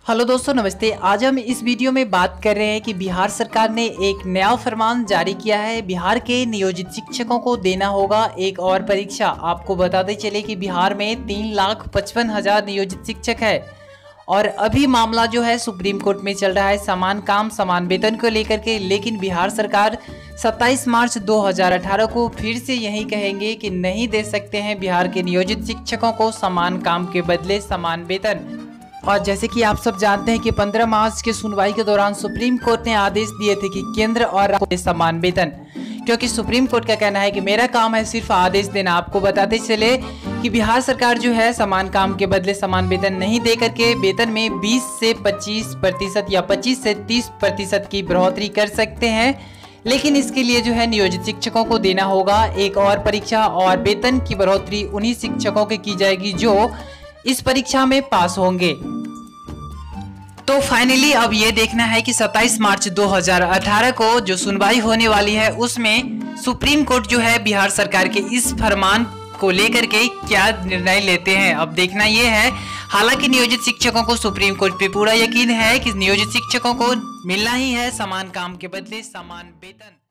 Hello दोस्तों, नमस्ते। आज हम इस वीडियो में बात कर रहे हैं कि बिहार सरकार ने एक नया फरमान जारी किया है। बिहार के नियोजित शिक्षकों को देना होगा एक और परीक्षा। आपको बताते चले कि बिहार में 3,55,000 नियोजित शिक्षक है और अभी मामला जो है सुप्रीम कोर्ट में चल रहा है समान काम समान वेतन को लेकर के। लेकिन बिहार सरकार 27 मार्च 2018 को फिर से यही कहेंगे कि नहीं दे सकते हैं बिहार के नियोजित शिक्षकों को समान काम के बदले समान वेतन। और जैसे कि आप सब जानते हैं कि 15 मार्च की सुनवाई के दौरान सुप्रीम कोर्ट ने आदेश दिए थे कि केंद्र और राज्य समान वेतन, क्योंकि सुप्रीम कोर्ट का कहना है कि मेरा काम है सिर्फ आदेश देना। आपको बताते चले कि बिहार सरकार जो है समान काम के बदले समान वेतन नहीं दे करके वेतन में 20 से 25% या 25 से 30% की बढ़ोतरी कर सकते हैं। लेकिन इसके लिए जो है नियोजित शिक्षकों को देना होगा एक और परीक्षा और वेतन की बढ़ोतरी उन्हीं शिक्षकों की जाएगी जो इस परीक्षा में पास होंगे। तो फाइनली अब ये देखना है कि 27 मार्च 2018 को जो सुनवाई होने वाली है उसमें सुप्रीम कोर्ट जो है बिहार सरकार के इस फरमान को लेकर के क्या निर्णय लेते हैं। अब देखना ये है। हालांकि नियोजित शिक्षकों को सुप्रीम कोर्ट पे पूरा यकीन है कि नियोजित शिक्षकों को मिलना ही है समान काम के बदले समान वेतन।